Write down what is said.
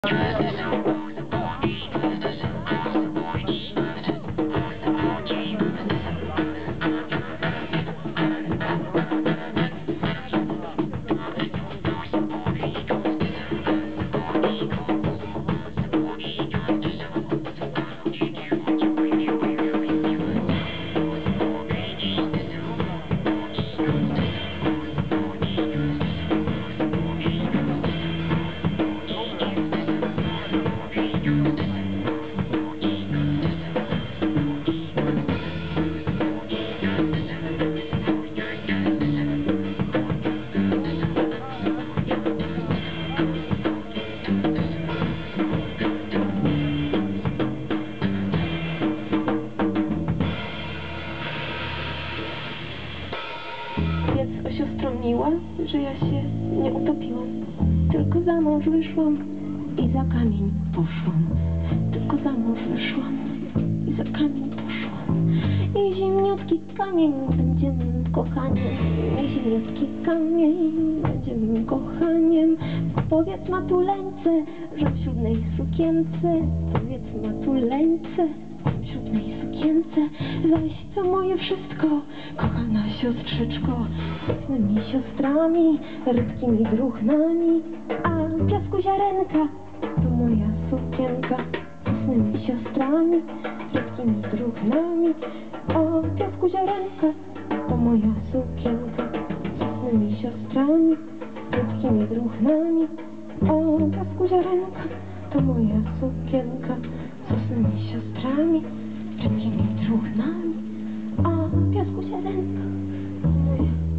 Wiedz, o siostro miła, że ja się nie utopiłam. Tylko za mąż wyszłam i za kamień poszłam. Tylko za mąż wyszłam i za kamień poszłam. I zimniutki kamień będzie mym kochaniem. I zimniutki kamień będzie mym kochaniem. Powiedz matuleńce, że w ślubnej sukience. Powiedz matuleńce, w ślubnej sukience. Zaś to moje wszystko, kochana siostrzyczko. Z swymi siostrami, rybkimi druchnami. A piasku ziarenka to moja sukienka. Z swymi siostrami, rybkimi druchnami. O piasku ziarenka to moja sukienka. Z swymi siostrami, rybkimi druchnami. O piasku ziarenka to moja sukienka. Z swymi siostrami, rybkimi druchnami. O piasku ziarenka to moja